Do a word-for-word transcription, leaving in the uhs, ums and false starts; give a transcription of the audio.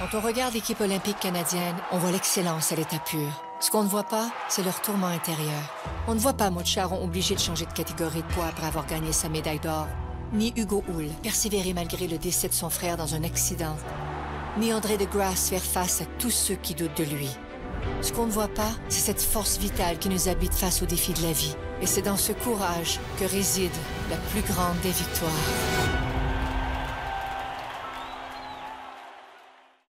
Quand on regarde l'équipe olympique canadienne, on voit l'excellence à l'état pur. Ce qu'on ne voit pas, c'est leur tourment intérieur. On ne voit pas Maud Charon obligé de changer de catégorie de poids après avoir gagné sa médaille d'or, ni Hugo Hull persévérer malgré le décès de son frère dans un accident, ni André de Grasse faire face à tous ceux qui doutent de lui. Ce qu'on ne voit pas, c'est cette force vitale qui nous habite face aux défis de la vie. Et c'est dans ce courage que réside la plus grande des victoires.